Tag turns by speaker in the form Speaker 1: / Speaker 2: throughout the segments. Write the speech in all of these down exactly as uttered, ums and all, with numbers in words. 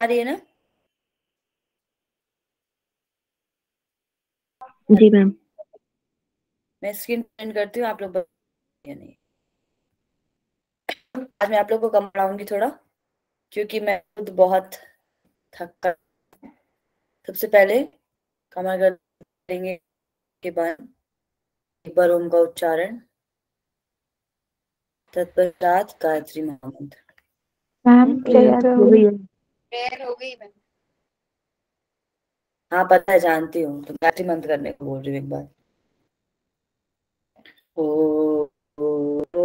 Speaker 1: आ रही है ना?
Speaker 2: जी मैम।
Speaker 1: मैं स्क्रीन प्रिंट करती हूँ, आप लोग बताइए या नहीं। आज मैं आप लोग को कम पढ़ाऊंगी थोड़ा, क्योंकि मैं खुद बहुत थक कर। सबसे पहले कमर कर देंगे के बाद एक बार ओम का उच्चारण, तत्पश्चात गायत्री महामंत्र।
Speaker 2: मैम प्रेयर हो गई है।
Speaker 3: प्रेयर हो गई मैम।
Speaker 1: हाँ पता है, जानती हूँ, तो गायत्री मंत्र करने को बोल रही हूँ एक बार। ओ, ओ, ओ,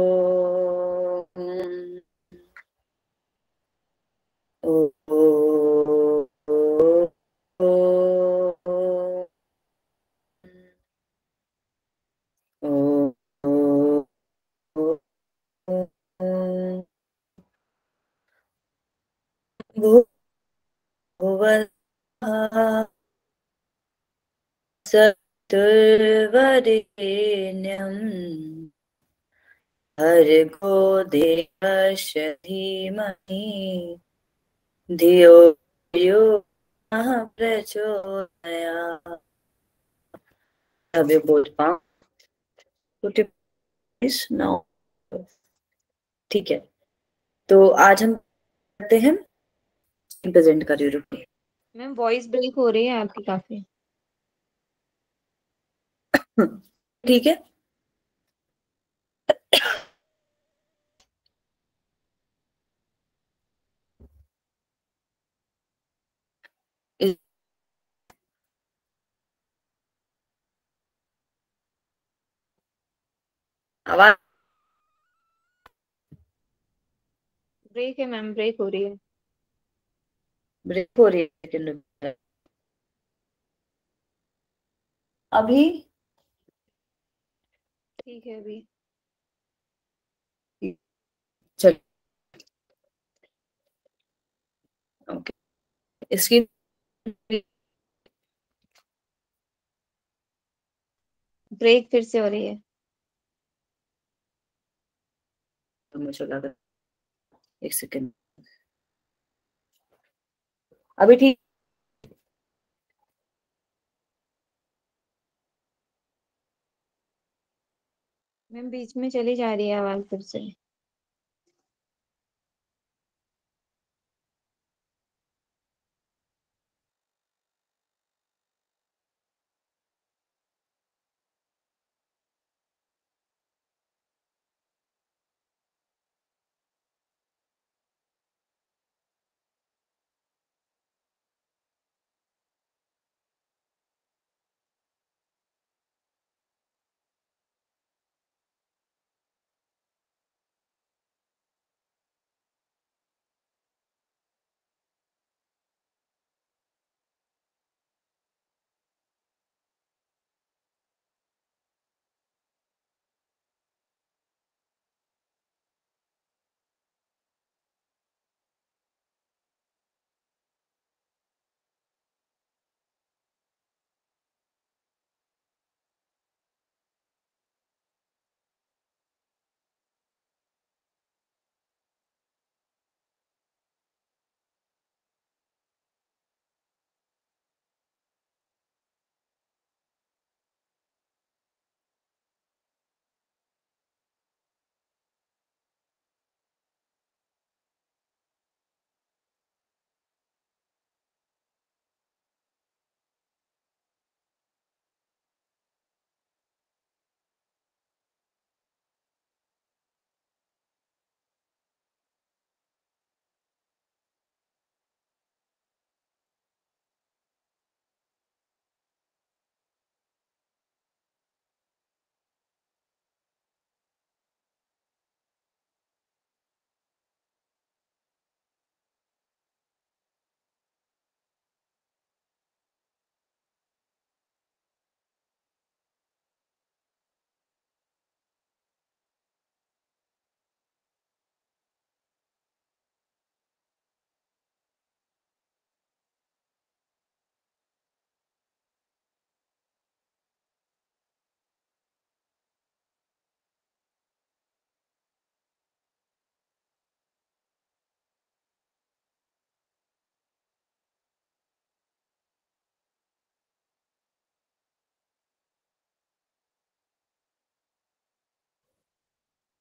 Speaker 1: ओ, ओ, ओ, ओ, ओ, ओ, ओ, ओ, ओ, भू- भुवः सत्तुर्वरेण्यम् भर्गो देवस्य धीमहि धियो यो नः प्रचोदयात्। अब ये बोल पाऊँ तो टिप्स नौ। ठीक है, तो आज हम करते हैं, प्रेजेंट कर रही हूँ, रुकिए।
Speaker 3: मैम वॉइस ब्रेक हो रही है आपकी काफी।
Speaker 1: ठीक है, इस- आवाज
Speaker 3: ब्रेक है मैम, ब्रेक हो रही है।
Speaker 1: ब्रेक हो रही है, लेकिन रुकिए। अभी
Speaker 3: ठीक है अभी।
Speaker 1: चल, ओके, इसकी
Speaker 3: ब्रेक फिर से हो रही है।
Speaker 1: तो मुझे लगा, एक सेकेंड, अभी ठीक।
Speaker 3: मैम बीच में चली जा रही है आवाज फिर से।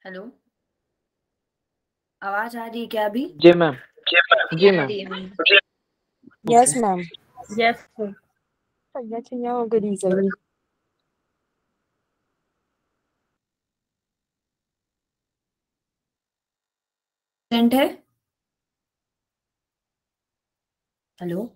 Speaker 1: हेलो, आवाज आ रही है क्या अभी?
Speaker 4: जी मैम। जी मैम।
Speaker 2: Yes ma'am.
Speaker 1: यस।
Speaker 2: सैया चिया हो गई सही।
Speaker 1: है। हेलो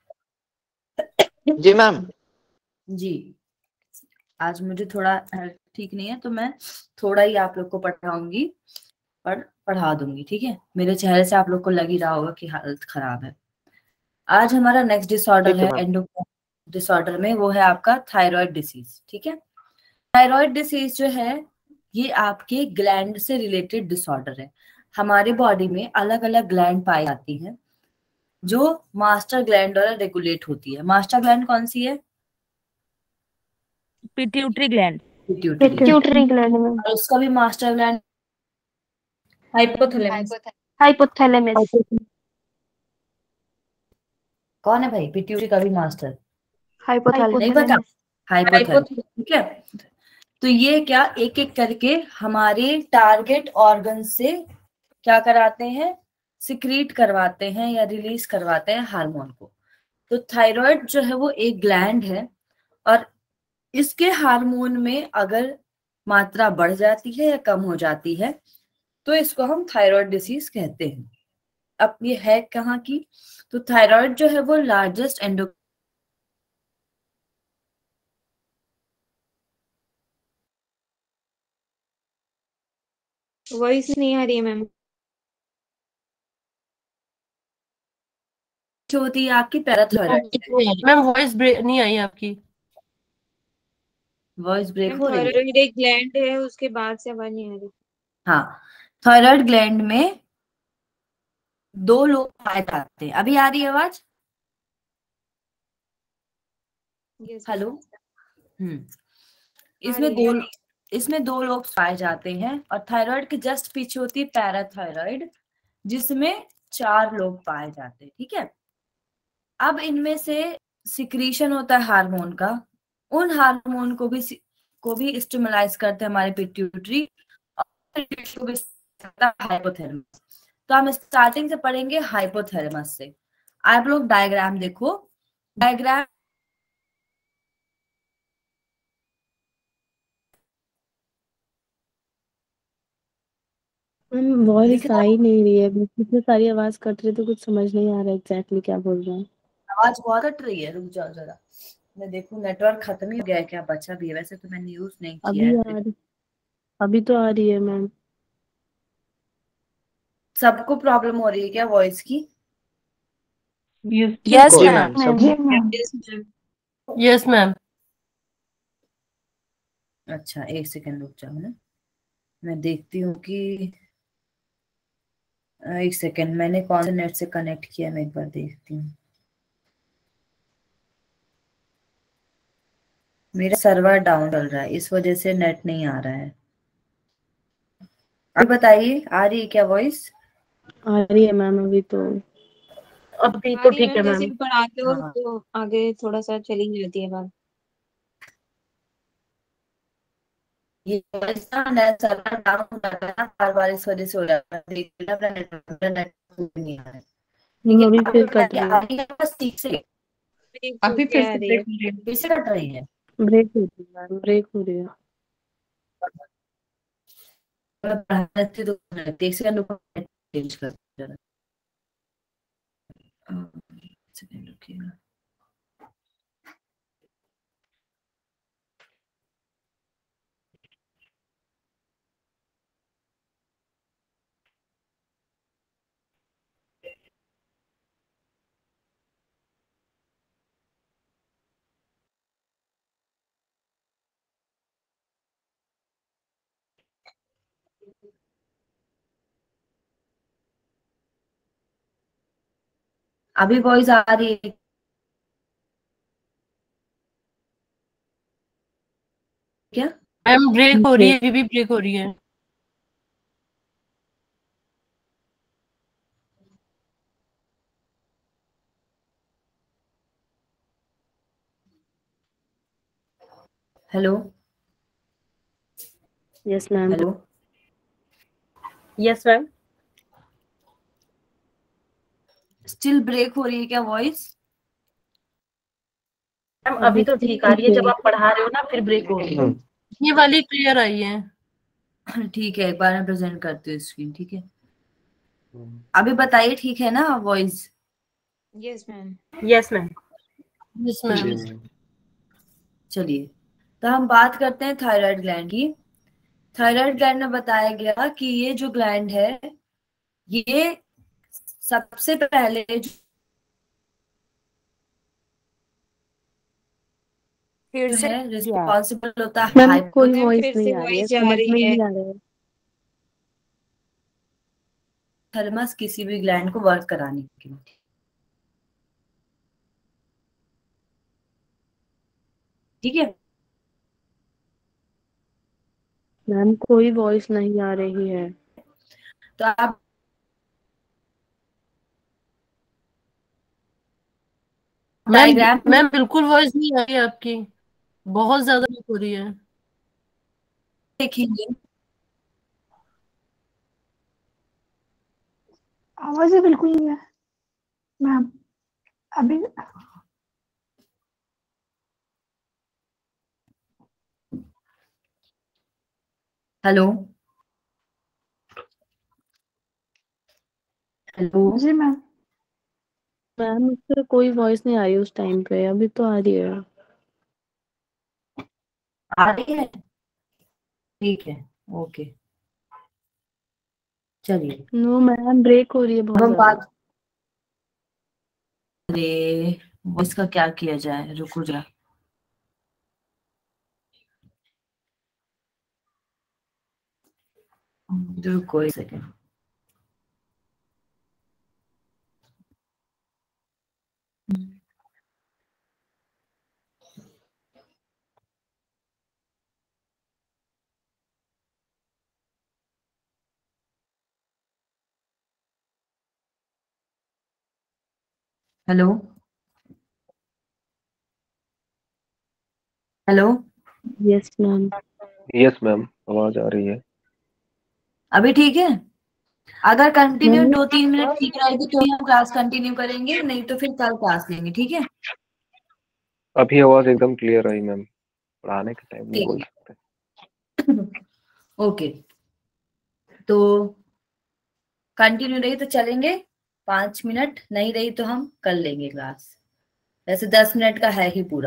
Speaker 4: जी मैम।
Speaker 1: जी, आज मुझे थोड़ा हेल्थ ठीक नहीं है तो मैं थोड़ा ही आप लोग को पढ़ाऊंगी और पढ़ा दूंगी, ठीक है? मेरे चेहरे से आप लोग को लग ही रहा होगा कि हालत खराब है। आज हमारा नेक्स्ट डिसऑर्डर
Speaker 4: ठीक है
Speaker 1: है
Speaker 4: मैम।
Speaker 1: एंडोक्राइन डिसऑर्डर में, वो है आपका थायराइड डिसीज, ठीक है? थायराइड डिसीज जो है ये आपके ग्लैंड से रिलेटेड डिसऑर्डर है। हमारे बॉडी में अलग अलग ग्लैंड पाई जाती हैं जो मास्टर ग्लैंड द्वारा रेगुलेट होती है। मास्टर ग्लैंड कौन सी है?
Speaker 2: Pituitary gland.
Speaker 1: Pituitary.
Speaker 3: Pituitary gland में
Speaker 1: और उसका भी मास्टर ग्लैंड
Speaker 3: हाइपोथैलेमस हाइपोथैलेमस
Speaker 1: कौन है भाई? पिट्यूटरी का भी मास्टर नहीं पता?
Speaker 3: हाइपोथैलेमस
Speaker 1: हाइपोथैलेमस, ठीक है? तो ये क्या एक एक करके हमारे टारगेट ऑर्गन से क्या कराते हैं? सिक्रीट करवाते हैं या रिलीज करवाते हैं हार्मोन को। तो थायराइड जो है वो एक ग्लैंड है और इसके हार्मोन में अगर मात्रा बढ़ जाती है या कम हो जाती है तो इसको हम थायराइड डिसीज कहते हैं। अब ये है कहाँ की? तो थायराइड जो है वो लार्जेस्ट एंडो
Speaker 3: वॉइस नहीं आ रही है मैम।
Speaker 1: जो होती है आपकी पैराथायराइड।
Speaker 5: मैम वॉइस ब्रेक नहीं आई आपकी।
Speaker 1: वॉइस ब्रेक
Speaker 3: मैम
Speaker 1: हो रही है?
Speaker 3: थायराइड एक ग्लैंड है, उसके बाद से आवाज नहीं आ रही।
Speaker 1: हाँ, थायराइड ग्लैंड में दो लोग पाए जाते हैं। अभी आ रही है आवाज?
Speaker 3: Yes
Speaker 1: hello.
Speaker 3: मैम।
Speaker 1: हम्म
Speaker 3: आ
Speaker 1: इसमें
Speaker 3: रही
Speaker 1: दो
Speaker 3: है।
Speaker 1: इसमें दो लोग पाए जाते हैं और थायराइड के जस्ट पीछे होती है पैराथायराइड जिसमें चार लोग पाए जाते हैं, ठीक है? अब इनमें से सिक्रीशन होता है हार्मोन का। उन हार्मोन को भी को भी स्टिमुलाइज करते हैं हमारे पिट्यूटरी और को भी हाइपोथैलेमस। तो हम स्टार्टिंग से पढ़ेंगे हाइपोथैलेमस से। आप लोग डायग्राम देखो। डायग्राम
Speaker 2: मैम वॉइस आ ही नहीं रही है, इतनी सारी आवाज कट रही है तो कुछ समझ नहीं आ रहा एग्जैक्टली क्या बोल रहे हैं।
Speaker 1: आवाज बहुत कट रही है, रुक जाओ जरा। मैं देखूं नेटवर्क खत्म ही हो गया है क्या, बचा भी है? वैसे तो मैंने यूज नहीं किया
Speaker 2: अभी
Speaker 1: है।
Speaker 2: आ रही अभी तो आ रही है मैम।
Speaker 1: सबको प्रॉब्लम हो रही है क्या वॉइस की?
Speaker 2: यस
Speaker 4: जी
Speaker 2: मैम।
Speaker 4: मैम सब।
Speaker 3: Yes ma'am.
Speaker 5: Yes ma'am.
Speaker 1: अच्छा, एक सेकंड रुक जाओ ना, मैं देखती हूँ कि एक सेकंड मैंने कौन से नेट से कनेक्ट किया, मैं एक बार देखती हूँ। मेरा सर्वर डाउन चल रहा है, इस वजह से नेट नहीं आ रहा है। अब बताइए, आ रही है क्या वॉइस?
Speaker 2: आ रही है मैम अभी तो।
Speaker 5: अभी
Speaker 3: आ
Speaker 5: तो
Speaker 3: रही है
Speaker 5: ठीक है
Speaker 3: मैम, जैसे
Speaker 5: मैम।
Speaker 3: भी पढ़ाते हो
Speaker 1: हाँ,
Speaker 3: तो आगे थोड़ा सा चली जाती है बात।
Speaker 1: ये voice ना नेट सर्वर डाउन हो जाता है ना, बार बार इस वजह से हो जाता है। देखिए अपना नेटवर्क नेट नहीं आ रहा है, ठीक है?
Speaker 2: अभी
Speaker 1: अब
Speaker 2: फिर कट
Speaker 1: बताइए,
Speaker 2: रही
Speaker 1: आ
Speaker 2: है।
Speaker 1: रही है बस ठीक से?
Speaker 3: ब्रेक
Speaker 5: अभी
Speaker 3: होके
Speaker 5: फिर
Speaker 3: आ
Speaker 5: से
Speaker 3: रही है।
Speaker 5: ब्रेक हो रही है।
Speaker 1: फिर से कट रही है?
Speaker 2: ब्रेक हो रही है मैम, ब्रेक हो रही है।
Speaker 1: मैं पढ़ा लेती तो एक सेकंड रुको, चेंज कर जरा। सेकंड रुकिएगा। अभी वॉइस आ रही है क्या?
Speaker 5: मैम ब्रेक हो रही है, अभी भी ब्रेक हो रही है।
Speaker 1: Hello
Speaker 2: yes ma'am.
Speaker 1: Hello.
Speaker 2: Yes ma'am.
Speaker 1: Still break हो रही है क्या वॉइस?
Speaker 5: मैम अभी तो ठीक आ रही है, जब आप पढ़ा रहे हो ना फिर ब्रेक हो रही है। ये वाली क्लियर आई है।
Speaker 1: ठीक है, एक बार मैं प्रेजेंट करती हूँ स्क्रीन। ठीक है, अभी बताइए ठीक है ना voice?
Speaker 3: Yes ma'am.
Speaker 2: Yes ma'am.
Speaker 5: Yes ma'am.
Speaker 1: चलिए, तो हम बात करते हैं थायराइड ग्लैंड की। थायराइड ग्लैंड में बताया गया कि ये जो ग्लैंड है, ये सबसे पहले जो
Speaker 2: फिर से
Speaker 1: है रिस्पॉन्सिबल होता है
Speaker 2: मैम कोई
Speaker 3: मैम
Speaker 2: वॉइस
Speaker 3: फिर
Speaker 2: नहीं
Speaker 3: से
Speaker 2: आ रही है,
Speaker 3: वॉइस जा
Speaker 2: समझ
Speaker 3: रही
Speaker 2: में
Speaker 3: है।
Speaker 2: नहीं आ रहा है।
Speaker 1: हाइपोथैलेमस किसी भी ग्लैंड को वर्क कराने के लिए। ठीक है,
Speaker 2: मैम कोई वॉइस नहीं आ रही है।
Speaker 1: तो आप
Speaker 5: मैम
Speaker 1: डायग्राम
Speaker 5: मैम बिल्कुल वॉइस नहीं आ रही है आपकी, बहुत ज्यादा ब्रेक हो रही है।
Speaker 1: देखेंगे।
Speaker 6: आवाज ही बिल्कुल नहीं है मैम अभी।
Speaker 1: हेलो हेलो
Speaker 6: जी मैम।
Speaker 2: मैम उससे कोई वॉइस नहीं आ रही उस टाइम पे, अभी तो आ रही है।
Speaker 1: आ रही है? ठीक है, ओके, चलिए।
Speaker 2: नो मैम ब्रेक हो रही है
Speaker 1: अब
Speaker 2: बहुत
Speaker 1: हम
Speaker 2: ज्यादा।
Speaker 1: बात, अरे इसका क्या किया जाए, रुको जरा। रुको एक second. Hello hello
Speaker 2: yes ma'am.
Speaker 4: Yes ma'am, आवाज आ रही है।
Speaker 1: अभी ठीक है? अगर कंटिन्यू
Speaker 2: मैम
Speaker 1: दो तीन मिनट ठीक रहेगी तो ही हम क्लास कंटिन्यू करेंगे, नहीं तो फिर कल क्लास लेंगे। ठीक है?
Speaker 4: अभी आवाज एकदम क्लियर आई मैम, पढ़ाने के टाइम नहीं
Speaker 1: ठीक
Speaker 4: बोल सकते।
Speaker 1: ओके, तो कंटिन्यू रही तो चलेंगे पांच मिनट, नहीं रही तो हम कर लेंगे क्लास। वैसे दस मिनट का है ही पूरा।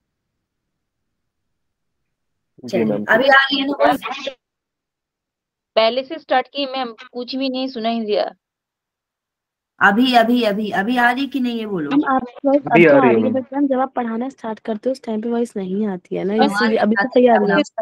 Speaker 4: जी
Speaker 1: चलिए,
Speaker 4: मैम।
Speaker 1: अभी आ रही है ना वॉइस?
Speaker 7: पहले से स्टार्ट की मैम, कुछ भी नहीं सुनाई दिया।
Speaker 1: अभी अभी अभी अभी आ रही कि नहीं, ये बोलो।
Speaker 2: मैम आपकी वॉइस
Speaker 4: अभी
Speaker 2: अब
Speaker 4: आ
Speaker 2: तो आ
Speaker 4: रही है
Speaker 2: रही है,
Speaker 4: मैम।
Speaker 2: बट मैम जब आप पढ़ाना स्टार्ट करते हो उस टाइम पे वॉइस नहीं आती है ना,
Speaker 1: बस
Speaker 2: इसीलिए। अभी तो
Speaker 1: आती
Speaker 2: सही आ
Speaker 1: है
Speaker 2: रही है।
Speaker 1: ना?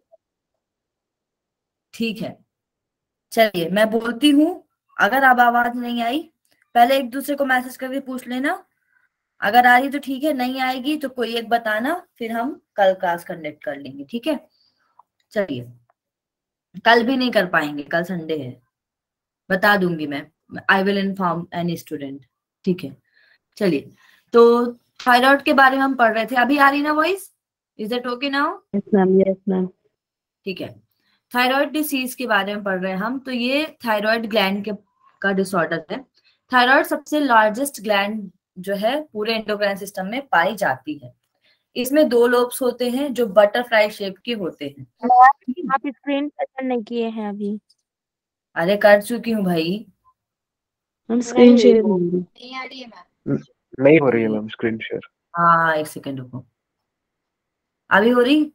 Speaker 1: ठीक है, चलिए मैं बोलती हूँ। अगर अब आवाज नहीं आई, पहले एक दूसरे को मैसेज करके पूछ लेना। अगर आ रही तो ठीक है, नहीं आएगी तो कोई एक बताना, फिर हम कल क्लास कंडक्ट कर लेंगे। ठीक है? चलिए, कल भी नहीं कर पाएंगे, कल संडे है, बता दूंगी मैं। I will inform any student. ठीक है, चलिए। तो थायराइड के बारे में हम पढ़ रहे थे। अभी आ रही ना voice? Is it okay now?
Speaker 2: Yes ma'am. Yes ma'am.
Speaker 1: ठीक है, थायराइड डिसीज के बारे में पढ़ रहे हैं हम। तो ये थायराइड ग्लैंड के का डिसऑर्डर है। थायराइड सबसे लार्जेस्ट ग्लैंड जो है पूरे एंडोक्राइन सिस्टम में पाई जाती है। इसमें दो लोब्स होते हैं जो बटरफ्लाई शेप के होते हैं।
Speaker 2: आप स्क्रीन टच नहीं किए हैं अभी?
Speaker 1: अरे कर चुकी हूँ भाई।
Speaker 2: हम स्क्रीन शेयर
Speaker 3: नहीं आ रही है मैम।
Speaker 4: नहीं हो रही है मैम स्क्रीन शेयर।
Speaker 1: हाँ, एक सेकेंड रुको। अभी हो रही?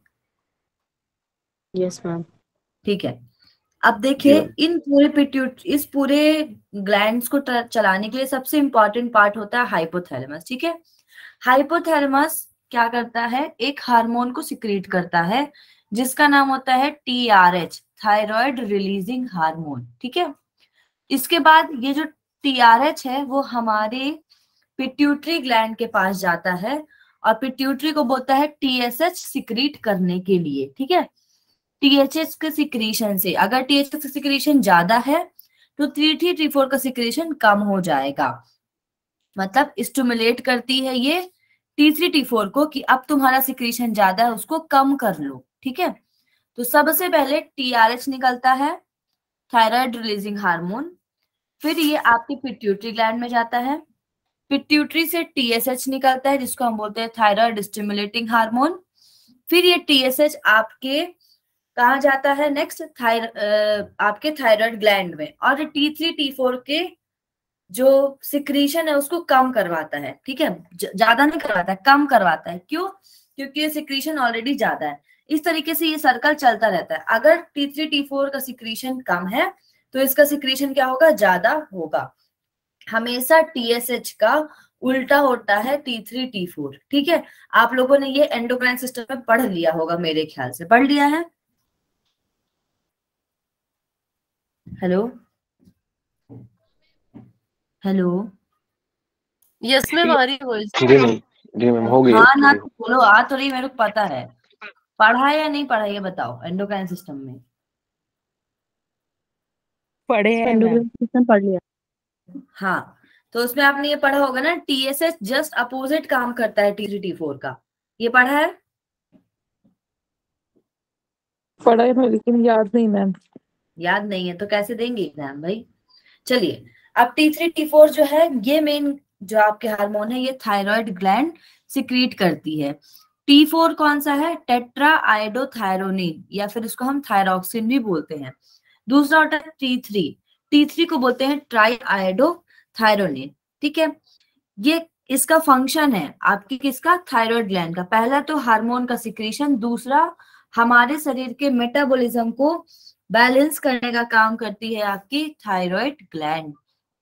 Speaker 2: Yes ma'am.
Speaker 1: ठीक है, अब
Speaker 4: जी
Speaker 1: देखिए,
Speaker 4: मैम।
Speaker 1: इन पूरे पिट्यूट इस पूरे ग्लैंड्स को ट- चलाने के लिए सबसे इंपॉर्टेंट पार्ट होता है हाइपोथैलेमस। ठीक है? हाइपोथैलेमस क्या करता है? एक हार्मोन को सिक्रीट करता है जिसका नाम होता है T R H, thyroid releasing hormone. ठीक है? इसके बाद ये जो टी आर एच है वो हमारे पिट्यूटरी ग्लैंड के पास जाता है और पिट्यूटरी को बोलता है टी एस एच सिक्रीट करने के लिए। ठीक है? टी एच एच के सिक्रीशन से, अगर टी एच एच का सिक्रीशन ज्यादा है तो टी थ्री टी फोर का सिक्रीशन कम हो जाएगा। मतलब स्टिमुलेट करती है ये टी थ्री टी फोर को कि अब तुम्हारा सिक्रीशन ज्यादा है, उसको कम कर लो। ठीक है? तो सबसे पहले टी आर एच निकलता है, थायराइड रिलीजिंग हार्मोन, फिर ये आपकी पिट्यूटरी ग्लैंड में जाता है, पिट्यूटरी से टीएसएच निकलता है जिसको हम बोलते हैं थायराइड स्टिमुलेटिंग हार्मोन, फिर ये टीएसएच आपके कहाँ जाता है नेक्स्ट, थायर आपके थायराइड ग्लैंड में, और टी थ्री टी फोर के जो सिक्रीशन है उसको कम करवाता है, ठीक है, ज्यादा नहीं करवाता है, कम करवाता है। क्यों? क्योंकि ये सिक्रीशन ऑलरेडी ज्यादा है। इस तरीके से ये सर्कल चलता रहता है। अगर टी थ्री टी फोर का सिक्रीशन कम है तो इसका सिक्रीशन क्या होगा, ज्यादा होगा। हमेशा टीएसएच का उल्टा होता है टी थ्री टी फोर, ठीक है। आप लोगों ने ये एंडोक्राइन सिस्टम में पढ़ लिया होगा, मेरे ख्याल से पढ़ लिया है। हेलो हेलो
Speaker 5: यस मैम, आ रही वॉइस।
Speaker 4: जी मैम, जी मैम हो गई।
Speaker 1: हाँ ना तो बोलो, आ तो रही, मेरे को पता है। पढ़ा है या नहीं पढ़ा, ये बताओ। एंडोक्राइन सिस्टम में
Speaker 8: पढ़े हैं मैम।
Speaker 2: एंडोक्राइन सिस्टम पढ़ लिया।
Speaker 1: हाँ, तो उसमें आपने ये पढ़ा होगा ना, टीएसएच जस्ट अपोजिट काम करता है टी थ्री टी फोर का, ये पढ़ा है?
Speaker 8: पढ़ा है लेकिन याद नहीं मैम।
Speaker 1: याद नहीं है तो कैसे देंगे एग्जाम भाई। चलिए, अब टी थ्री टी फोर जो है ये मेन जो आपके हार्मोन है ये थायराइड ग्लैंड सिक्रीट करती है। टी फोर कौन सा है, टेट्रा आयोडोथायरोनिन, या फिर इसको हम थायरॉक्सिन भी बोलते हैं। दूसरा होता है टी थ्री, टी थ्री को बोलते हैं ट्राई आयोडोथायरोनिन, ठीक है। ये इसका फंक्शन है आपकी किसका, थायराइड ग्लैंड का। पहला तो हार्मोन का सिक्रीशन, दूसरा हमारे शरीर के मेटाबॉलिज्म को बैलेंस करने का काम करती है आपकी थायराइड ग्लैंड।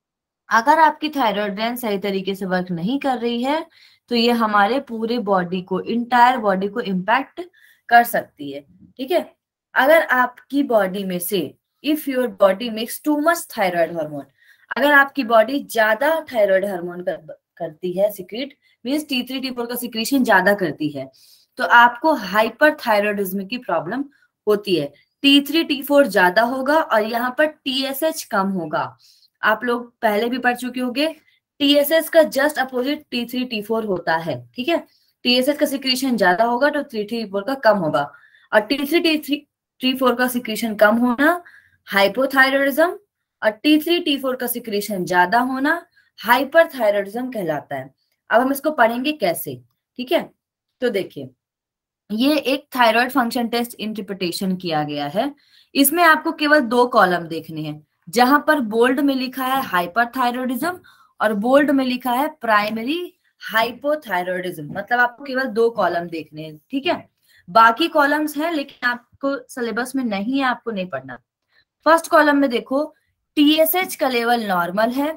Speaker 1: अगर आपकी थायराइड ग्लैंड सही तरीके से वर्क नहीं कर रही है तो ये हमारे पूरे बॉडी को, इंटायर बॉडी को इम्पैक्ट कर सकती है, ठीक है। अगर आपकी बॉडी में से, if your body makes too much thyroid hormone, अगर आपकी बॉडी ज्यादा थायराइड हार्मोन कर, करती है secrete, means T three T four का सिक्रीशन ज्यादा करती है, तो आपको हाइपर थायराइडिज्म की प्रॉब्लम होती है। टी थ्री टी फोर ज्यादा होगा और यहाँ पर टीएसएच कम होगा। आप लोग पहले भी पढ़ चुके होंगे, टीएसएच का just opposite T three T four होता है, ठीक है। टीएसएच का सिक्रीशन ज्यादा होगा तो टी थ्री टी फोर का कम होगा, और T three T three T four का सिक्रीशन कम होना हाइपोथायरॉयडिज्म, और टी थ्री टी फोर का सिक्रीशन ज्यादा होना हाइपरथायरॉयडिज्म कहलाता है। अब हम इसको पढ़ेंगे कैसे, ठीक है। तो देखिए, ये एक थायराइड फंक्शन टेस्ट इंटरप्रिटेशन किया गया है। इसमें आपको केवल दो कॉलम देखने हैं, जहां पर बोल्ड में लिखा है हाइपरथायरॉयडिज्म और बोल्ड में लिखा है प्राइमरी हाइपोथायरॉयडिज्म। मतलब आपको केवल दो कॉलम देखने हैं, ठीक है। बाकी कॉलम्स हैं लेकिन आपको सिलेबस में नहीं है, आपको नहीं पढ़ना। फर्स्ट कॉलम में देखो, टीएसएच का लेवल नॉर्मल है,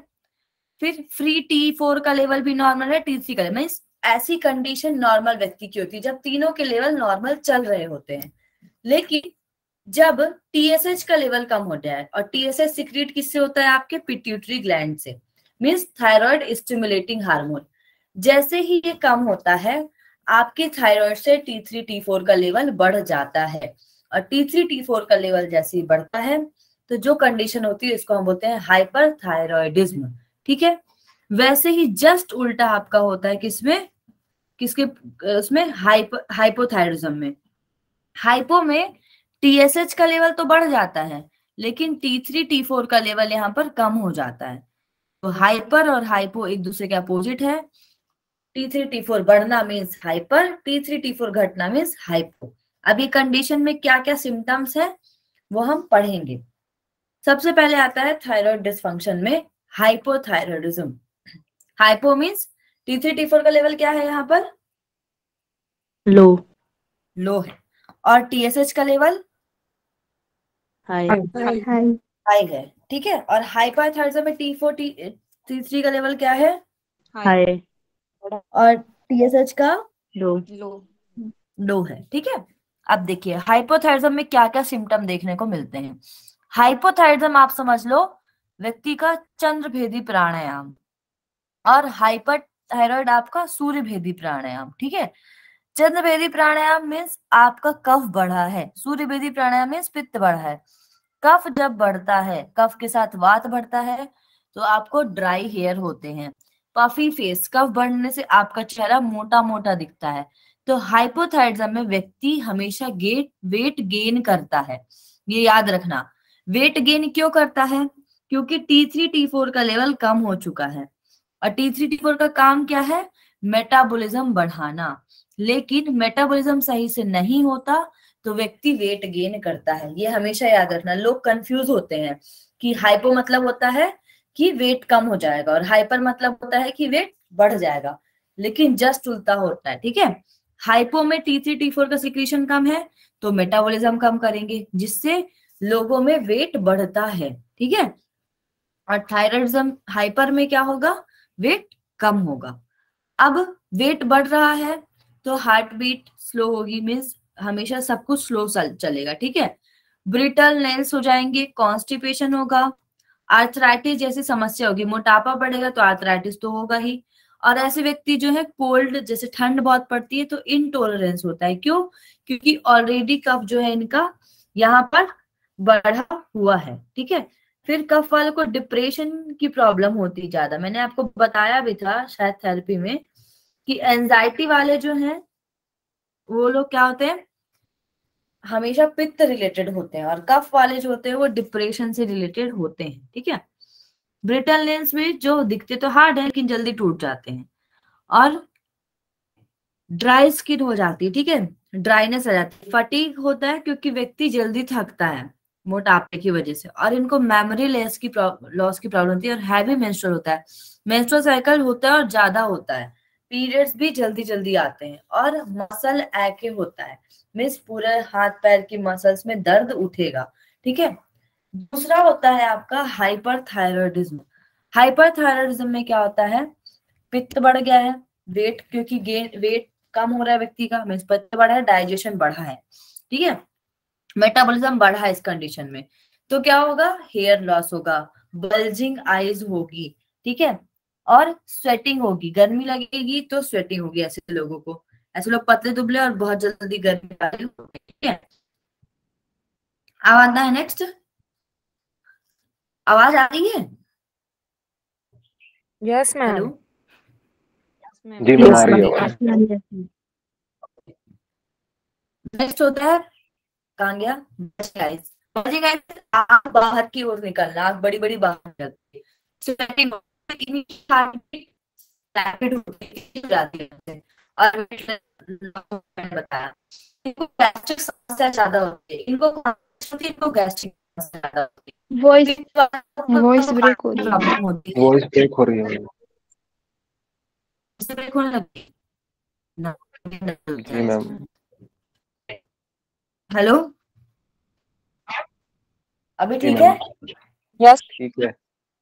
Speaker 1: फिर फ्री टी फोर का लेवल भी नॉर्मल है, टी थ्री का लेवल। ऐसी कंडीशन नॉर्मल व्यक्ति की होती है जब तीनों के लेवल नॉर्मल चल रहे होते हैं। लेकिन जब टीएसएच का लेवल कम हो जाए, और टीएसएच सिक्रीट किससे होता है, आपके पिट्यूटरी ग्लैंड से, मींस थायराइड स्टिमुलेटिंग हार्मोन। जैसे ही ये कम होता है, आपके थायराइड से टी थ्री टी फोर का लेवल बढ़ जाता है, और टी थ्री टी फोर का लेवल जैसे ही बढ़ता है तो जो कंडीशन होती है इसको हम बोलते हैं हाइपरथायरॉयडिज्म, ठीक है। वैसे ही जस्ट उल्टा आपका होता है किसमें, किसके उसमें, हाइपर हाइपोथायरॉयडिज्म में। हाइपो में टीएसएच का लेवल तो बढ़ जाता है लेकिन टी थ्री टी फोर का लेवल यहाँ पर कम हो जाता है। तो हाइपर और हाइपो एक दूसरे के अपोजिट है। टी थ्री टी फोर बढ़ना means hyper, T three T four घटना मीन्स हाइपो। अब ये कंडीशन में क्या क्या सिम्टम्स है वो हम पढ़ेंगे। सबसे पहले आता है थायराइड डिसफंक्शन में hypothyroidism. Hypo means T three T four का लेवल क्या है, यहाँ पर
Speaker 2: लो
Speaker 1: लो है, और टीएसएच का लेवल
Speaker 2: हाई
Speaker 6: हाय
Speaker 1: हाई है, ठीक है। और हाइपरथायरॉयडिज्म में टी फोर टी थ्री का लेवल क्या है,
Speaker 2: हाई
Speaker 1: और टीएसएच का
Speaker 2: लो
Speaker 3: लो
Speaker 1: लो है, ठीक है। अब देखिए हाइपोथायरॉयडिज्म में क्या क्या सिम्टम देखने को मिलते हैं। हाइपोथायरॉयडिज्म आप समझ लो व्यक्ति का चंद्रभेदी प्राणायाम, और हाइपर थायराइड आपका सूर्यभेदी प्राणायाम, ठीक है। चंद्रभेदी प्राणायाम मीन्स आपका कफ बढ़ा है, सूर्यभेदी प्राणायाम मीन्स पित्त बढ़ा है। कफ जब बढ़ता है, कफ के साथ वात बढ़ता है तो आपको ड्राई हेयर होते हैं, पफी फेस। कफ बढ़ने से आपका चेहरा मोटा मोटा दिखता है। तो हाइपोथायरॉयडिज्म में व्यक्ति हमेशा गेट वेट गेन करता है, ये याद रखना। वेट गेन क्यों करता है? क्योंकि टी थ्री टी फोर का लेवल कम हो चुका है, और टी थ्री टी फोर का काम क्या है? मेटाबॉलिज्म बढ़ाना। लेकिन मेटाबॉलिज्म सही से नहीं होता तो व्यक्ति वेट गेन करता है। ये हमेशा याद रखना। लोग कंफ्यूज होते हैं कि हाइपो मतलब होता है कि वेट कम हो जाएगा और हाइपर मतलब होता है कि वेट बढ़ जाएगा, लेकिन जस्ट उल्टा होता है। ठीक है, हाइपो में टी थ्री टी फोर का सिक्रीशन कम है तो मेटाबॉलिज्म कम करेंगे, जिससे लोगों में वेट बढ़ता है। ठीक है, और थायराइडिज्म हाइपर में क्या होगा? वेट कम होगा। अब वेट बढ़ रहा है तो हार्ट बीट स्लो होगी, मीन्स हमेशा सब कुछ स्लो चलेगा। ठीक है, ब्रिटल नेल्स हो जाएंगे, कॉन्स्टिपेशन होगा, आर्थराइटिस जैसी समस्या होगी। मोटापा बढ़ेगा तो आर्थराइटिस तो होगा ही। और ऐसे व्यक्ति जो है कोल्ड, जैसे ठंड बहुत पड़ती है तो इनटॉलरेंस होता है। क्यों? क्योंकि ऑलरेडी कफ जो है इनका यहाँ पर बढ़ा हुआ है। ठीक है, फिर कफ वालों को डिप्रेशन की प्रॉब्लम होती ज्यादा। मैंने आपको बताया भी था शायद थेरेपी में कि एंजाइटी वाले जो हैं वो लोग क्या होते हैं? हमेशा पित्त रिलेटेड होते हैं, और कफ वाले जो होते हैं वो डिप्रेशन से रिलेटेड होते हैं। ठीक है, ब्रिटल नेल्स में जो दिखते तो हार्ड है लेकिन जल्दी टूट जाते हैं, और ड्राई स्किन हो जाती है। ठीक है, ड्राइनेस आ जाती है, फटीग होता है क्योंकि व्यक्ति जल्दी थकता है मोटापे की वजह से, और इनको मेमोरी लॉस की लॉस की प्रॉब्लम होती है, और हैवी मेंस्ट्रुअल होता है। मेंस्ट्रुअल साइकिल होता है और ज्यादा होता है, पीरियड्स भी जल्दी जल्दी आते हैं, और मसल ऐके होता है, मीन्स पूरे हाथ पैर की मसल्स में दर्द उठेगा। ठीक है, दूसरा होता है आपका हाइपरथायरॉयडिज्म। हाइपरथायरॉयडिज्म में क्या होता है? पित्त बढ़ गया है, वेट क्योंकि गेन वेट कम हो रहा है व्यक्ति का, मीन्स पित्त बढ़ा है, डाइजेशन बढ़ा है। ठीक है, मेटाबॉलिज्म बढ़ा है इस कंडीशन में, तो क्या होगा? हेयर लॉस होगा, बल्जिंग आईज होगी। ठीक है, और स्वेटिंग होगी, गर्मी लगेगी तो स्वेटिंग होगी ऐसे लोगों को। ऐसे लोग पतले दुबले और बहुत जल्दी गर्मी आ रही होगी। ठीक है, अब आता है नेक्स्ट। आवाज आ रही है?
Speaker 8: Yes
Speaker 1: hello,
Speaker 8: ma'am.
Speaker 4: जी मैम, आ रही है आवाज।
Speaker 1: नेक्स्ट होता है, कहाँ गया? गाइस, आंख बाहर की ओर निकलना, आंख बड़ी बड़ी बाहर निकलती है, स्वेटिंग रैपिड हो जाती है, और बताया इनको गैस्ट्रिक समस्या ज्यादा होती है, इनको होती है, इनको गैस्ट्रिक समस्या ज्यादा होती है।
Speaker 6: वॉइस वॉइस ब्रेक हो रही है।
Speaker 1: प्रॉब्लम होती है,
Speaker 4: वॉइस ब्रेक हो रही है मैम।
Speaker 1: ब्रेक होने लगी ना?
Speaker 4: जी मैम।
Speaker 1: हेलो, अभी
Speaker 4: जी
Speaker 1: ठीक है?
Speaker 4: मैम,
Speaker 8: यस
Speaker 4: ठीक है।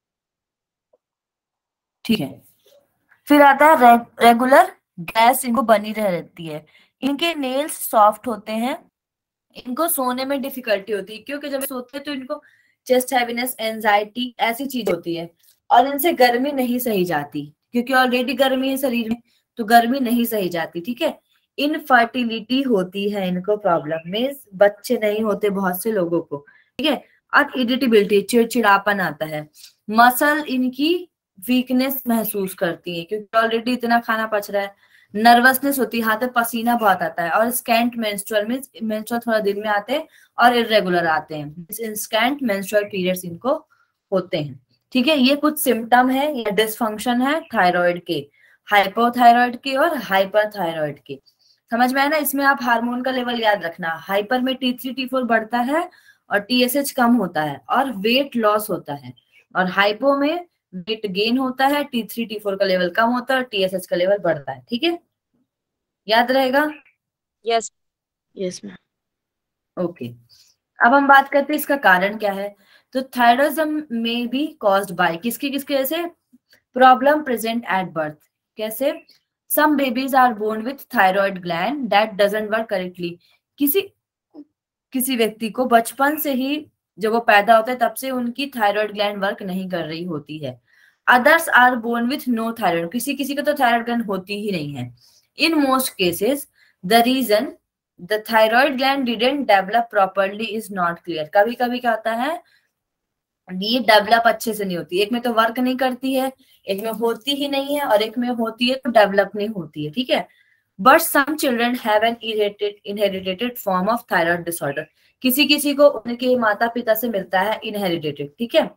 Speaker 1: ठीक है, फिर आता है रे, रेगुलर गैस इनको बनी रह रहती है। इनके नेल्स सॉफ्ट होते हैं, इनको सोने में डिफिकल्टी होती है क्योंकि जब सोते हैं तो इनको चेस्ट हैवीनेस, एंजाइटी ऐसी चीज होती है, और इनसे गर्मी नहीं सही जाती क्योंकि ऑलरेडी गर्मी है शरीर में, तो गर्मी नहीं सही जाती। ठीक है, इनफर्टिलिटी होती है इनको, प्रॉब्लम में बच्चे नहीं होते बहुत से लोगों को। ठीक है, और इरिटेबिलिटी, चिड़चिड़ापन आता है। मसल इनकी वीकनेस महसूस करती है क्योंकि ऑलरेडी इतना खाना पच रहा है। नर्वसनेस होती है, हाथ में पसीना बहुत आता है, और स्कैंट मेंस्ट्रुअल में मेंस्ट्रुअल थोड़ा दिन में आते हैं और इरेगुलर आते हैं, स्कैंट मेंस्ट्रुअल पीरियड्स इनको होते हैं। ठीक है, ये कुछ सिम्टम है या डिसफंक्शन है थायराइड के, हाइपोथायराइड के और हाइपरथायराइड के। समझ में आया ना? इसमें आप हार्मोन का लेवल याद रखना, हाइपर में टी थ्री टी फोर बढ़ता है और टीएसएच कम होता है और वेट लॉस होता है, और हाइपो में वेट गेन होता है, टी थ्री टी फोर का लेवल कम होता है और टीएसएच का लेवल बढ़ता है। ठीक है, याद रहेगा?
Speaker 7: Yes
Speaker 2: yes ma'am.
Speaker 1: ओके, अब हम बात करते हैं इसका कारण क्या है। तो थायराइडिज्म में भी कॉज्ड बाय किसकी किसके ऐसे प्रॉब्लम प्रेजेंट एट बर्थ। कैसे? Some babies are born with thyroid gland that doesn't work correctly. किसी किसी व्यक्ति को बचपन से ही जब वो पैदा होता है तब से उनकी थायराइड ग्लैंड वर्क नहीं कर रही होती है। Others are born with no thyroid, किसी किसी को तो थायराइड ग्लैंड होती ही नहीं है। In most cases the reason the thyroid gland didn't develop properly is not clear. कभी कभी क्या होता है, ये डेवलप अच्छे से नहीं होती, एक में तो वर्क नहीं करती है, एक में होती ही नहीं है, और एक में होती है तो डेवलप नहीं होती है। ठीक है, but some children have an inherited inherited form of thyroid disorder. किसी किसी को उनके माता पिता से मिलता है, इनहेरिटेड, ठीक है।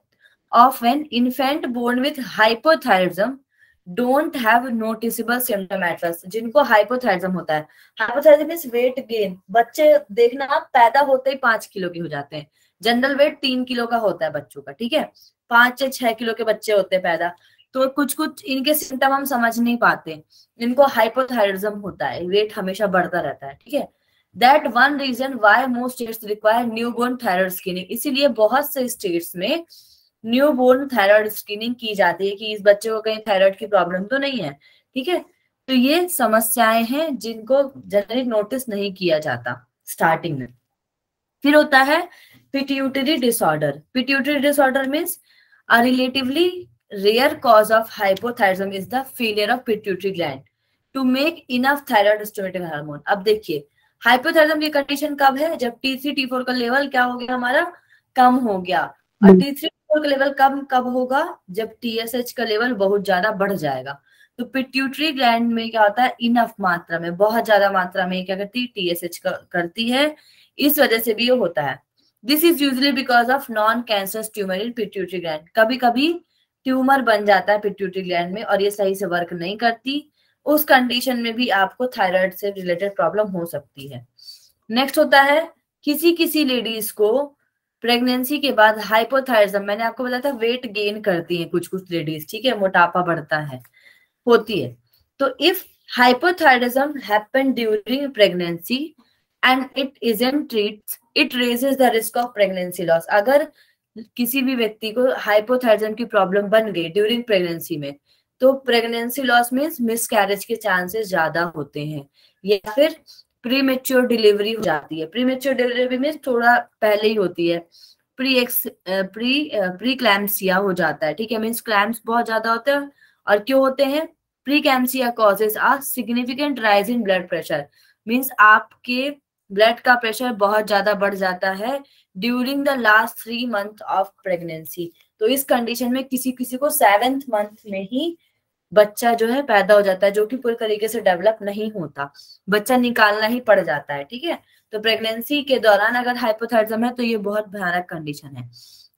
Speaker 1: Often infant born with hypothyroidism don't have noticeable symptom at first. जिनको हाइपोथायरिज्म होता है, हाइपोथायरिज्म मींस वेट गेन, बच्चे देखना आप पैदा होते ही पांच किलो के हो जाते हैं, जनरल वेट तीन किलो का होता है बच्चों का, ठीक है, पांच से छह किलो के बच्चे होते हैं पैदा, तो कुछ कुछ इनके सिम्टम हम समझ नहीं पाते, इनको हाइपोथायरिज्म होता है, वेट हमेशा बढ़ता रहता है, ठीक है। That one reason why most states require newborn thyroid screening, इसीलिए बहुत से स्टेट्स में न्यूबॉर्न थायराइड स्क्रीनिंग की जाती है कि इस बच्चे को कहीं थायराइड की प्रॉब्लम तो नहीं है, ठीक है। तो ये समस्याएं हैं जिनको जनरली नोटिस नहीं किया जाता स्टार्टिंग में। फिर होता है pituitary disorder. Pituitary disorder means a relatively rare cause of hypothyroidism is the failure of pituitary gland to make enough thyroid stimulating hormone. अब देखिए हाइपोथायरिज्म की कंडीशन कब है, जब टी थ्री टी फोर का लेवल क्या हो गया हमारा, कम हो गया। और टी थ्री टी फोर का लेवल कम कब होगा, जब टीएसएच का लेवल बहुत ज्यादा बढ़ जाएगा। तो पिट्यूटरी ग्लैंड में क्या होता है, इनफ मात्रा में, बहुत ज्यादा मात्रा में क्या करती है, टीएसएच करती है, इस वजह से भी ये होता है। This is usually because of non cancerous tumour in pituitary gland. कभी कभी ट्यूमर बन जाता है पिट्यूटरी ग्लैंड में और ये सही से वर्क नहीं करती, उस कंडीशन में भी आपको थायराइड से रिलेटेड प्रॉब्लम हो सकती है। नेक्स्ट होता है किसी किसी लेडीज को प्रेगनेंसी के बाद हाइपोथायरिज्म, मैंने आपको बताया था वेट गेन करती है कुछ कुछ लेडीज, ठीक है, मोटापा बढ़ता है, होती है। तो if hypothyroidism happen during pregnancy and it isn't treated, it raises the risk of pregnancy loss. अगर किसी भी व्यक्ति को हाइपोथायरिज्म की प्रॉब्लम बन गई ड्यूरिंग प्रेगनेंसी में, तो प्रेगनेंसी लॉस मीन्स मिसकैरेज के चांसेस ज्यादा होते हैं, या फिर प्रीमेच्योर डिलीवरी हो जाती है। प्रीमेच्योर डिलीवरी में थोड़ा पहले ही होती है, pre ex pre pre eclampsia हो जाता है, ठीक है, मीन्स क्लैम्स बहुत ज्यादा होते हैं। और क्यों होते हैं, pre eclampsia causes a significant rise in blood pressure, means आपके ब्लड का प्रेशर बहुत ज्यादा बढ़ जाता है during the last three month of pregnancy. तो इस कंडीशन में किसी किसी को सेवेंथ मंथ में ही बच्चा जो है पैदा हो जाता है, जो कि पूरी तरीके से डेवलप नहीं होता, बच्चा निकालना ही पड़ जाता है, ठीक है। तो प्रेगनेंसी के दौरान अगर हाइपोथायरिज्म है तो ये बहुत भयानक कंडीशन है।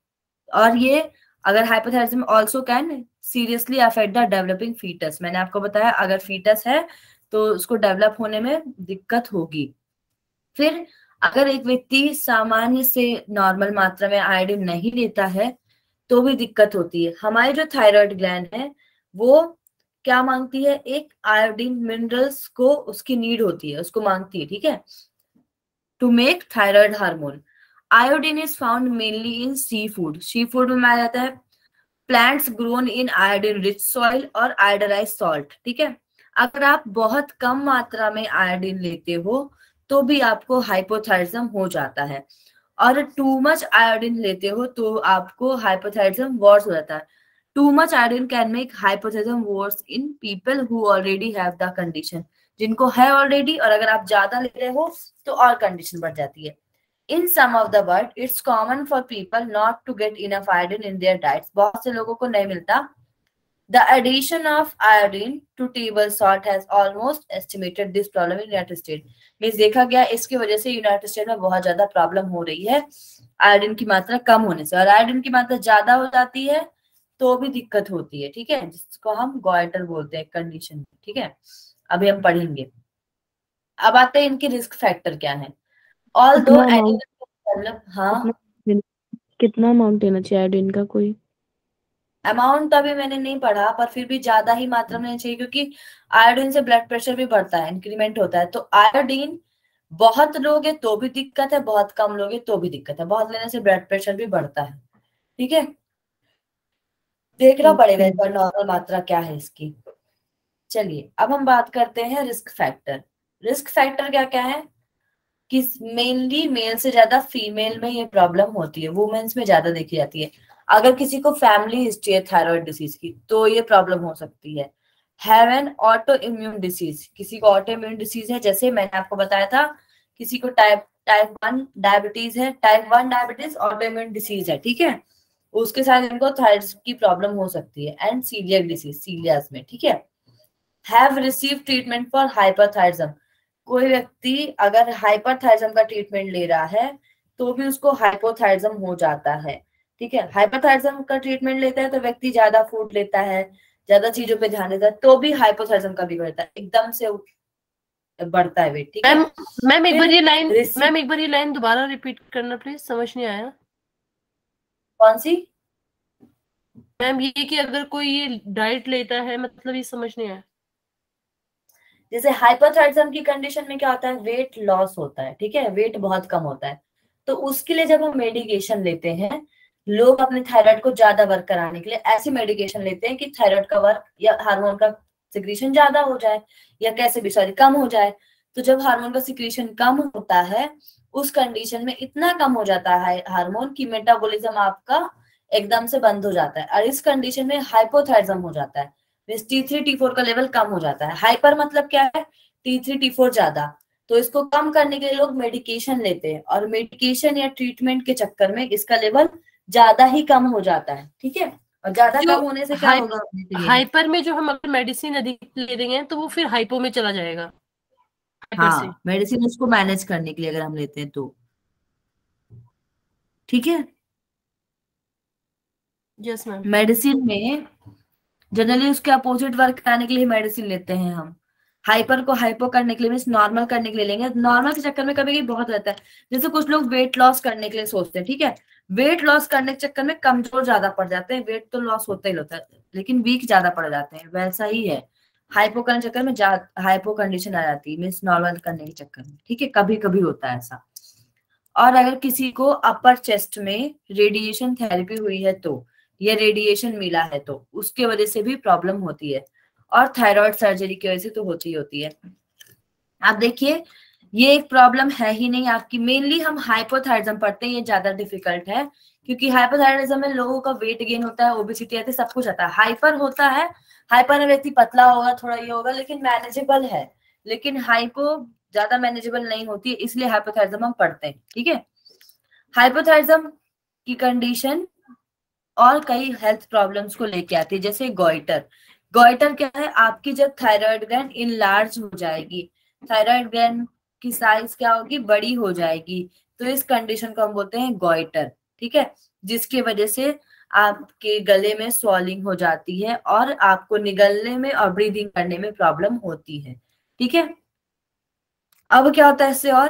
Speaker 1: और ये अगर hypothyroidism also can seriously affect the developing foetus, मैंने आपको बताया अगर फीटस है तो उसको डेवलप होने में दिक्कत होगी। फिर अगर एक व्यक्ति सामान्य से नॉर्मल मात्रा में आयोडीन नहीं लेता है तो भी दिक्कत होती है। हमारी जो थायराइड ग्लैंड है वो क्या मांगती है, एक आयोडीन मिनरल्स को उसकी नीड होती है, उसको मांगती है, ठीक है, to make thyroid hormone. Iodine is found mainly in sea food, sea food में पाया जाता है, plants grown in iodine rich soil और आयोडाइज सॉल्ट, ठीक है। अगर आप बहुत कम मात्रा में आयोडीन लेते हो तो भी आपको हाइपोथायरिज्म हो जाता है, और टू मच आयोडीन लेते हो तो आपको हाइपोथायरिज्म वर्स हो जाता है। Too much iodine can make hypothyroidism worse in people who already have the condition, जिनको है ऑलरेडी, और अगर आप ज्यादा ले रहे हो तो और कंडीशन बढ़ जाती है। In some of the world, it's common for people not to get enough iodine in their diets. बहुत से लोगों को नहीं मिलता। The addition of iodine to table salt has almost estimated this problem in United States. Means देखा गया इसकी वजह से यूनाइटेड स्टेट में बहुत ज्यादा प्रॉब्लम हो रही है आयोडीन की मात्रा कम होने से, और आयोडीन की मात्रा ज्यादा हो जाती है तो भी दिक्कत होती है, ठीक है, जिसको हम गॉइटर बोलते हैं कंडीशन, ठीक है, अभी हम पढ़ेंगे। अब आते हैं इनके रिस्क फैक्टर क्या है। Although animal, हाँ
Speaker 2: कितना अमाउंट लेना चाहिए आयोडीन का, कोई
Speaker 1: अमाउंट अभी मैंने नहीं पढ़ा, पर फिर भी ज्यादा ही मात्रा में चाहिए, क्योंकि आयोडीन से ब्लड प्रेशर भी बढ़ता है, इंक्रीमेंट होता है। तो आयोडीन बहुत लोगे तो भी दिक्कत है, बहुत कम लोगे तो भी दिक्कत है, बहुत लेने से ब्लड प्रेशर भी बढ़ता है, ठीक है, देखना पड़ेगा एक बार नॉर्मल मात्रा क्या है इसकी। चलिए अब हम बात करते हैं रिस्क फैक्टर। रिस्क फैक्टर क्या क्या है, किस मेनली मेल से ज्यादा फीमेल में ये प्रॉब्लम होती है, वुमेन्स में ज्यादा देखी जाती है। अगर किसी को फैमिली हिस्ट्री है थायराइड डिसीज की तो ये प्रॉब्लम हो सकती है। Have an auto immune disease, किसी को ऑटो इम्यून डिसीज है, जैसे मैंने आपको बताया था किसी को टाइप टाइप वन डायबिटीज है, type one diabetes auto immune disease है, ठीक है, उसके साथ इनको थायराइड की प्रॉब्लम हो सकती है। एंड सीलियक डिसीज, सीलियास में, ठीक है। Have receive treatment for hyperthyroidism, कोई व्यक्ति अगर हाइपरथायरिज्म का ट्रीटमेंट ले रहा है तो भी उसको हाइपोथायरिज्म हो जाता है। ठीक है, हाइपोथायरिज्म का ट्रीटमेंट लेता है तो व्यक्ति ज्यादा फूड लेता है, ज्यादा चीजों पे ध्यान देता है, तो भी हाइपोथायरिज्म का भी बढ़ता है, एकदम से बढ़ता है वेट। ठीक है
Speaker 5: मैम मैम एक बार ये लाइन
Speaker 1: रेसिप-
Speaker 5: मैम एक बार ये लाइन दोबारा रिपीट करना प्लीज, समझ नहीं आया।
Speaker 1: कौन सी?
Speaker 5: मैम ये कि अगर कोई ये डाइट लेता है, मतलब ये समझ नहीं आया।
Speaker 1: जैसे हाइपोथायरिज्म की कंडीशन में क्या होता है, वेट लॉस होता है। ठीक है, वेट बहुत कम होता है, तो उसके लिए जब हम मेडिकेशन लेते हैं, लोग अपने थायराइड को ज्यादा वर्क कराने के लिए ऐसी मेडिकेशन लेते हैं कि थायराइड का वर्क या हार्मोन का सिक्रीशन ज्यादा हो जाए, या कैसे भी सॉरी कम हो जाए। तो जब हार्मोन का सिक्रीशन कम होता है, उस कंडीशन में इतना कम हो जाता है हार्मोन की मेटाबॉलिज्म आपका एकदम से बंद हो जाता है, और इस कंडीशन में हाइपोथायरिज्म हो जाता है। टी थ्री टी फोर का लेवल कम हो जाता है। हाइपर मतलब क्या है, टी थ्री टी फोर ज्यादा। तो इसको कम करने के लिए लोग मेडिकेशन लेते हैं, और मेडिकेशन या ट्रीटमेंट के चक्कर में इसका लेवल ज्यादा ही कम हो जाता है। ठीक है, और ज्यादा
Speaker 5: जो
Speaker 1: कम होने से क्या
Speaker 5: हाइ-
Speaker 1: होगा,
Speaker 5: हाइपर में जो हम अगर मेडिसिन अधिक ले रहे हैं तो वो फिर हाइपो में चला जाएगा, हाइपर से।
Speaker 1: हाँ मेडिसिन उसको मैनेज करने के लिए अगर हम लेते हैं तो। ठीक है,
Speaker 5: यस मैम।
Speaker 1: मेडिसिन में जनरली उसके अपोजिट वर्क कराने के लिए मेडिसिन लेते हैं हम। हाइपर को हाइपो करने के लिए मीन्स नॉर्मल करने के लिए लेंगे। नॉर्मल के चक्कर में कभी कभी बहुत रहता है, जैसे कुछ लोग वेट लॉस करने के लिए सोचते हैं। ठीक है, वेट लॉस करने के चक्कर में कमजोर ज्यादा पड़ जाते हैं, वेट तो लॉस होता ही होता है लेकिन वीक ज्यादा पड़ जाते हैं, वैसा ही है। हाइपो करने के चक्कर में हाइपो कंडीशन आ जाती है, मीन्स नॉर्मल करने के चक्कर में। ठीक है, कभी कभी होता है ऐसा। और अगर किसी को अपर चेस्ट में रेडिएशन थेरेपी हुई है तो, या रेडिएशन मिला है तो, उसके वजह से भी प्रॉब्लम होती है, और थायराइड सर्जरी की वजह से तो होती ही होती है। आप देखिए, ये एक प्रॉब्लम है ही नहीं आपकी। मेनली हम हाइपोथायरिज्म पढ़ते हैं, ये ज्यादा डिफिकल्ट है, क्योंकि हाइपोथायरिज्म में लोगों का वेट गेन होता है, ओबेसिटी आती है, सब कुछ आता है। हाइपर होता है, हाइपर में व्यक्ति पतला होगा, थोड़ा ये होगा, लेकिन मैनेजेबल है। लेकिन हाइपो ज्यादा मैनेजेबल नहीं होती है, इसलिए हाइपोथायरिज्म हम पढ़ते हैं। ठीक है, हाइपोथायरिज्म की कंडीशन और कई हेल्थ प्रॉब्लम्स को लेके आती है, जैसे गॉइटर। गॉइटर क्या है, आपकी जब थायराइड ग्लैंड इनलार्ज हो जाएगी, थायराइड ग्लैंड की साइज क्या होगी, बड़ी हो जाएगी, तो इस कंडीशन को हम बोलते हैं गॉइटर। ठीक है, जिसकी वजह से आपके गले में स्वॉलिंग हो जाती है, और आपको निगलने में और ब्रीदिंग करने में प्रॉब्लम होती है। ठीक है, अब क्या होता है इससे, और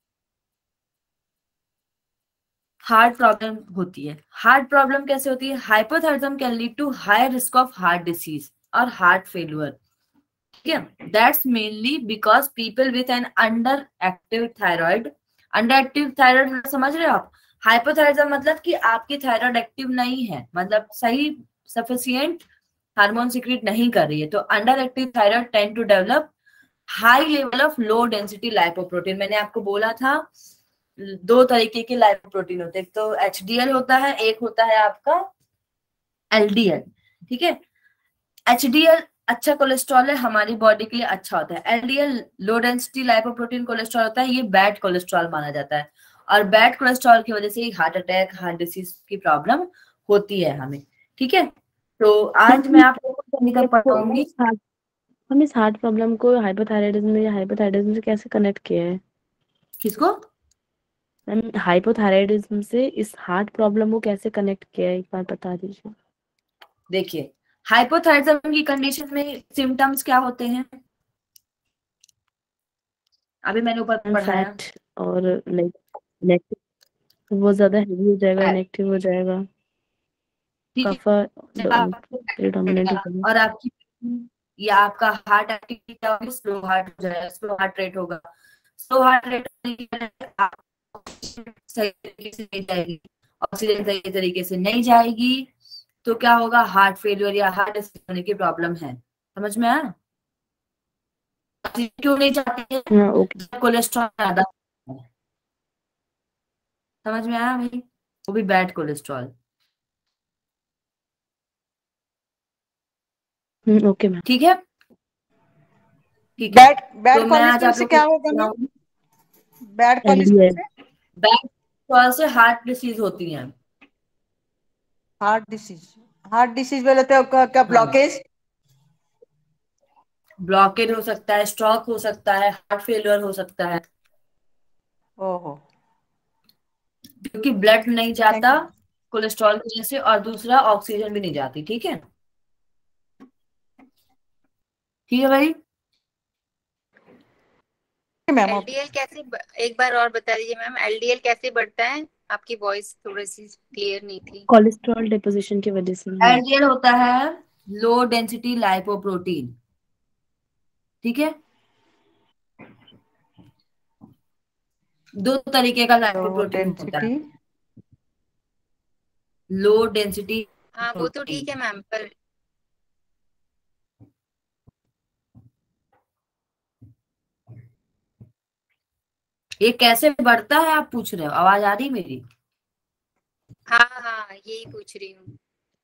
Speaker 1: हार्ट प्रॉब्लम होती है। हार्ट प्रॉब्लम कैसे होती है, hypothyroidism can lead to high risk of heart disease और हार्ट फेल्यूर। ठीक है, that's mainly because people with an under active thyroid. Under active thyroid समझ रहे हो आप? हाइपोथायरिज्म मतलब कि आपकी थायराइड एक्टिव नहीं है, मतलब सही सफिशिएंट हार्मोन सिक्रीट नहीं कर रही है, तो under active thyroid tend to develop high level of low density lipoprotein. मैंने आपको बोला था दो तरीके के लाइपोप्रोटीन होते हैं, एक तो एचडीएल होता है, एक होता है आपका एलडीएल। ठीक है, एचडीएल अच्छा कोलेस्ट्रॉल है, हमारी बॉडी के लिए अच्छा होता है। LDL low density lipoprotein cholesterol होता है, ये बैड कोलेस्ट्रॉल माना जाता है, और बैड कोलेस्ट्रॉल की वजह से हार्ट अटैक, हार्ट डिसीज की प्रॉब्लम होती है हमें। ठीक है, तो आज मैं आपको तरीका पढ़ाऊंगी।
Speaker 2: हम इस हार्ट प्रॉब्लम को हाइपोथायराइडिज्म या हाइपोथायराइडिज्म से कैसे कनेक्ट किया है?
Speaker 1: किसको?
Speaker 2: मैम हाइपोथायराइडिज्म से इस हार्ट प्रॉब्लम को कैसे कनेक्ट किया है, एक बार बता दीजिए।
Speaker 1: देखिए, हाइपोथायरिज्म की कंडीशन में सिम्टम्स क्या होते हैं, अभी मैंने ऊपर पढ़ाया।
Speaker 2: फैट और इनेक्टिव, वो ज्यादा हेवी हो जाएगा, इनेक्टिव हो जाएगा,
Speaker 1: ठीक
Speaker 2: कफा
Speaker 1: है, आपको
Speaker 2: प्रेडोमिनेंट हो जाएगा,
Speaker 1: और आपकी या आपका हार्ट एक्टिविटी क्या होगी, स्लो हार्ट हो जाएगा, स्लो हार्ट रेट होगा। स्लो हार्ट रेट सही तरीके से नहीं जाएगी, ऑक्सीजन सही तरीके से नहीं जाएगी, तो क्या होगा, हार्ट फेलियर या हार्ट डिसीज होने की प्रॉब्लम है। समझ में आया? क्यों नहीं जाती है,
Speaker 2: हाँ ओके।
Speaker 1: कोलेस्ट्रॉल ज्यादा है। समझ में आया भाई? वो भी bad cholesterol.
Speaker 2: Hmm okay ma'am.
Speaker 1: ठीक है, ठीक है,
Speaker 9: बैड बैड
Speaker 1: तो मैं आज
Speaker 9: कोलेस्ट्रॉल
Speaker 1: आप
Speaker 9: से
Speaker 1: लोग
Speaker 9: क्या
Speaker 1: को
Speaker 9: होगा मैम?
Speaker 1: बताऊंगी
Speaker 9: बैड कोलेस्ट्रॉल से
Speaker 1: बैड कोलेस्ट्रॉल से हार्ट डिसीज होती है।
Speaker 9: हार्ट डिसीज, हार्ट डिसीज बोले तो क्या, क्या ब्लॉकेज?
Speaker 1: ब्लॉकेज हो सकता है, स्ट्रोक हो सकता है, हार्ट फेलियर हो सकता है।
Speaker 9: ओहो,
Speaker 1: क्योंकि ब्लड नहीं जाता कोलेस्ट्रॉल की वजह से, और दूसरा ऑक्सीजन भी नहीं जाती। ठीक है, ठीक है भाई।
Speaker 9: मैम
Speaker 8: एलडीएल कैसे ब... एक बार और बता दीजिए मैम, एलडीएल कैसे बढ़ता है? आपकी वॉइस थोड़ी सी क्लियर नहीं थी।
Speaker 2: कोलेस्ट्रॉल डिपोजिशन की वजह से।
Speaker 1: एलडीएल होता है लो डेंसिटी लाइपोप्रोटीन। ठीक है, दो तरीके का लाइपोप्रोटीन होता है।
Speaker 9: डेंसिटी
Speaker 1: लो डेंसिटी,
Speaker 8: हाँ वो तो ठीक है मैम, पर
Speaker 1: ये कैसे बढ़ता है आप पूछ रहे हो? आवाज आ रही मेरी?
Speaker 8: हाँ हाँ यही पूछ रही हूँ।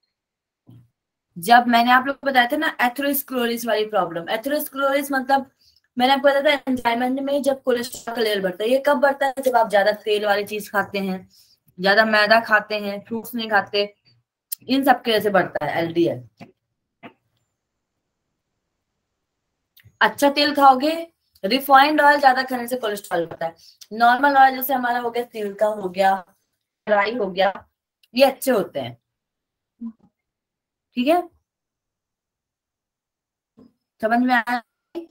Speaker 1: जब मैंने आप लोग को बताया था ना एथेरोस्क्लेरोसिस वाली प्रॉब्लम, एथेरोस्क्लेरोसिस मतलब मैंने आपको बताया था एंजाइम में जब कोलेस्ट्रॉल का लेवल बढ़ता है। ये कब बढ़ता है? जब आप ज्यादा तेल वाली चीज खाते हैं, ज्यादा मैदा खाते हैं, फ्रूट्स नहीं खाते, इन सब की वजह से बढ़ता है एलडीएल। अच्छा तेल खाओगे, रिफाइंड ऑयल ज्यादा खाने से कोलेस्ट्रॉल बढ़ता है। नॉर्मल ऑयल जैसे हमारा हो गया, तिल का हो गया, राई हो गया, ये अच्छे होते हैं। ठीक है, समझ में आया?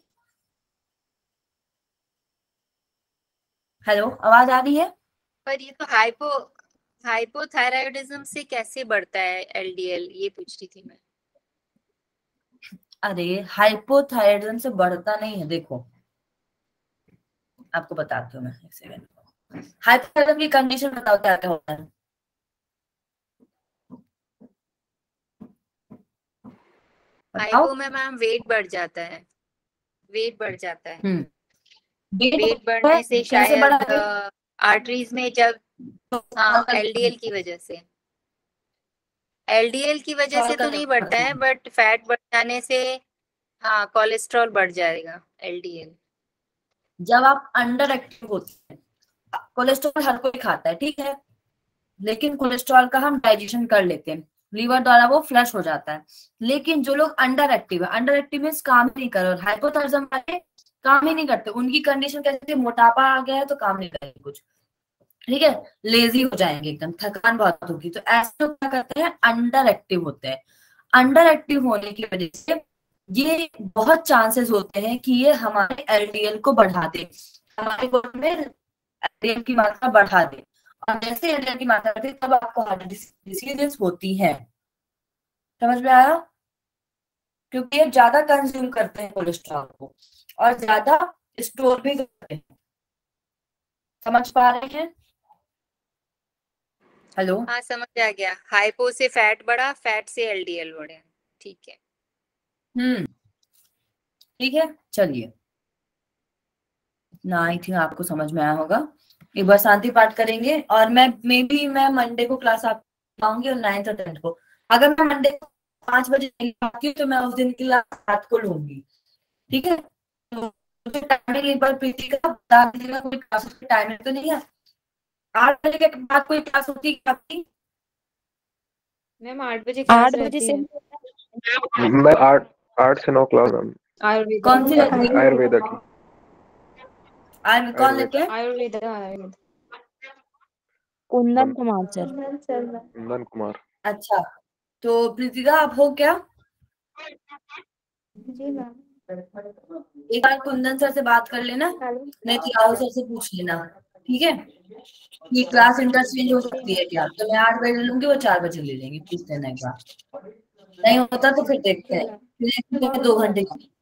Speaker 1: हेलो, आवाज आ रही है?
Speaker 8: पर ये तो हाइपो हाइपोथायराइडिज्म से कैसे बढ़ता है एलडीएल, ये पूछ रही थी मैं।
Speaker 1: अरे हाइपोथायराइडिज्म से बढ़ता नहीं है। देखो आपको बताती हूँ मैं, एक सेकंड। हाइपोथायराइडिज्म की कंडीशन बताओ क्या क्या होता है?
Speaker 8: हाइपो में मैम वेट बढ़ जाता है, वेट बढ़ जाता है।
Speaker 1: हम्म,
Speaker 8: वेट बढ़ने से
Speaker 1: कैसे बढ़ा है?
Speaker 8: शायद आर्टरीज में जब, हाँ एलडीएल की वजह से, एलडीएल की वजह से तो नहीं बढ़ता है, बट फैट बढ़ जाने से हाँ कोलेस्ट्रॉल बढ़ जाएगा एलडीएल।
Speaker 1: जब आप अंडर एक्टिव होते हैं, कोलेस्ट्रॉल हर कोई खाता है, ठीक है, लेकिन कोलेस्ट्रॉल का हम डाइजेशन कर लेते हैं, लीवर द्वारा वो फ्लश हो जाता है। लेकिन जो लोग अंडर एक्टिव है, अंडर एक्टिव मींस काम नहीं कर रहे, हाइपोथायराइडिज्म वाले काम ही नहीं करते, उनकी कंडीशन कैसे? मोटापा आ गया है तो काम नहीं करेंगे कुछ, ठीक है, लेजी हो जाएंगे एकदम, थकान बहुत होगी। तो ऐसे लोग क्या करते हैं? अंडर एक्टिव होते हैं। अंडर एक्टिव होने की वजह से ये बहुत चांसेस होते हैं कि ये हमारे एलडीएल को बढ़ा दे, हमारे बॉडी में एलडीएल की मात्रा बढ़ा दे, और जैसे एलडीएल की मात्रा बढ़ती है तब आपको हार्ट डिसीजेस होती है। समझ में आया? क्योंकि ये ज्यादा कंज्यूम करते हैं कोलेस्ट्रॉल को और ज्यादा स्टोर भी करते हैं। समझ पा रहे हैं? हेलो,
Speaker 8: हाँ समझ आ गया, हाइपो से फैट बढ़ा, फैट से एलडीएल बढ़े, ठीक है।
Speaker 1: हम्म, ठीक है, चलिए, इतना आई थिंक आपको समझ में आया होगा। एक बार शांति पाठ करेंगे, और मैं मे बी मैं मंडे को क्लास आऊंगी और नाइन्थ और टेंथ को। अगर मैं मंडे को पांच बजे नहीं आती हूँ तो मैं उस दिन की क्लास रात को लूंगी, ठीक है? तो मुझे टाइमिंग एक बार प्रीति का बता दीजिएगा, कोई क्लास की टाइमिंग तो नहीं है? आठ बजे के बाद कोई क्लास होती है आपकी?
Speaker 3: मैम आठ बजे क्लास
Speaker 2: आठ बजे
Speaker 3: रहती
Speaker 2: से
Speaker 3: है।
Speaker 4: मैं आठ आठ से नौ क्लास मैम,
Speaker 3: आयुर्वेद
Speaker 1: कौन सी रहती है?
Speaker 4: आयुर्वेदा की।
Speaker 1: आज कौन लेते हैं?
Speaker 3: आयुर्वेद आयुर्वेद
Speaker 2: कुंदन कुमार सर।
Speaker 4: कुंदन कुमार।
Speaker 1: अच्छा, तो प्रीतिका आप हो क्या?
Speaker 6: जी मैम।
Speaker 1: एक बार कुंदन सर से बात कर लेना, नहीं तो राहुल सर से पूछ लेना, ठीक है? ये क्लास इंटरचेंज हो सकती है क्या? तो मैं आठ बजे लूंगी, वो चार बजे ले लेंगे, पूछ लेना एक बार। नहीं होता तो फिर देखते हैं, फिर दो घंटे की,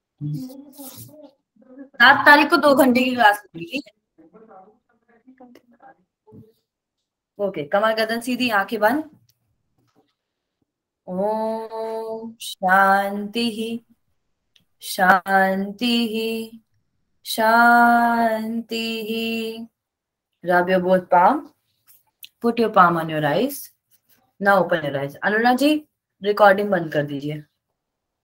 Speaker 1: सात तारीख को दो घंटे की क्लास होगी। ओके, कमर गर्दन सीधी, आंखें बंद। ओम शांति ही शांति ही शांति ही। Rub your both palm. Put your palm on your eyes. Now open your eyes. Anurag ji, recording बंद कर दीजिए।